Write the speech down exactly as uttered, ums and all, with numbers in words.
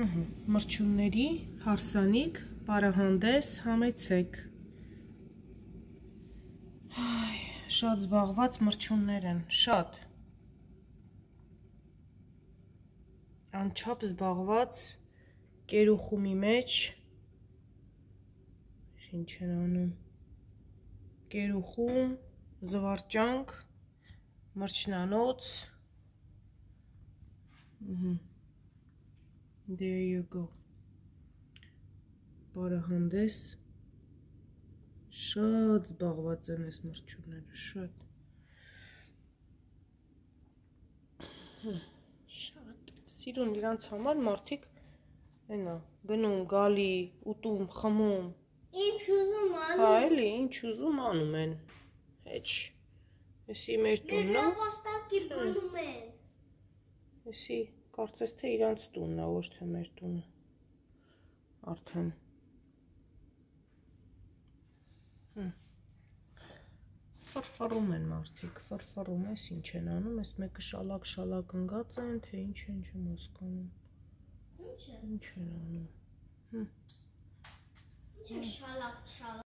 Մրջյունների հարսանիք պարահանդես համեցեք։ Շատ զբաղված մրջյուններ են, շատ անչափ զբաղված կերուխումի մեջ ինչ են անում կերուխում, զվարճանք, մրջնանոց There you go պարահանդես շատ զբաղված են այս մրջյունները, շատ Շատ Սիրուն իրանց համար մարդիկ այնա գնում, գալի, ուտում, խմում Ինչ ուզում անում Հա էլի, ինչ ուզում անում են Հեչ Էսի մեր տունն է Ներապաստակի բնում են Էսի կարծես թե իրանց տունն է, ոչ թե մեր տունը Արդեն Ֆրֆռում են մարդիկ, ֆրֆռում ես ինչ են անում, ես մեկը շալակ-շալակ ընգած են, թե ինչ են չեմ հասկանում Ինչ են անում Ինչ է շալակ-շալակ